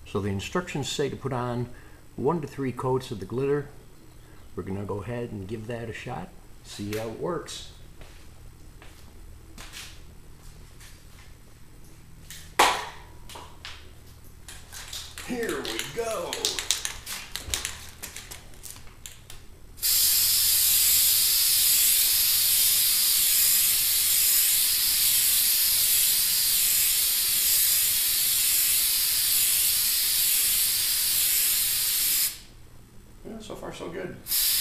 So the instructions say to put on 1 to 3 coats of the glitter. We're going to go ahead and give that a shot, see how it works. Here we go. Yeah, so far so good.